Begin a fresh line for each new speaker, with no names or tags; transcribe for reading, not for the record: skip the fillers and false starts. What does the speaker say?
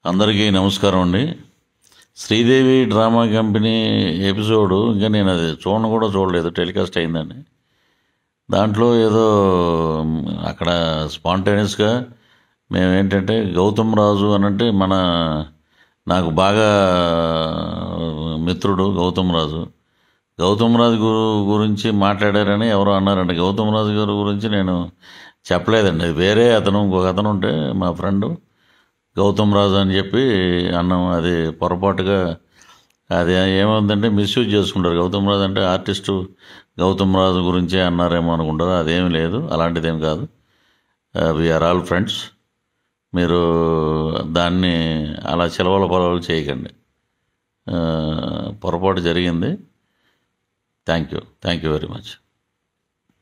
అందరికీ నమస్కారం అండి. శ్రీదేవి డ్రామా కంపెనీ ఎపిసోడు ఇంకా నేను అది చూడలేదు, టెలికాస్ట్ అయిందని. దాంట్లో ఏదో అక్కడ స్పాంటేనియస్గా మేమేంటంటే గౌతమ్ రాజు అనంటే నాకు బాగా మిత్రుడు గౌతమ్ రాజు. గౌతమ్ రాజు గురించి మాట్లాడారని ఎవరో అన్నారండి. గౌతమ్ రాజు గారి గురించి నేను చెప్పలేదండి, అది వేరే ఇంకొక అతను ఉంటే మా ఫ్రెండు గౌతమ్ రాజు అని చెప్పి అన్నాం. అది పొరపాటుగా అది ఏమవుతుందంటే మిస్యూజ్ చేసుకుంటారు. గౌతమ్ రాజు అంటే ఆర్టిస్టు గౌతమ్ రాజు గురించే అన్నారేమో అనుకుంటారు. అదేమి లేదు, అలాంటిదేం కాదు. We are all friends. మీరు దాన్ని అలా చిలవల పొలవలు చేయకండి. పొరపాటు జరిగింది. Thank you very much.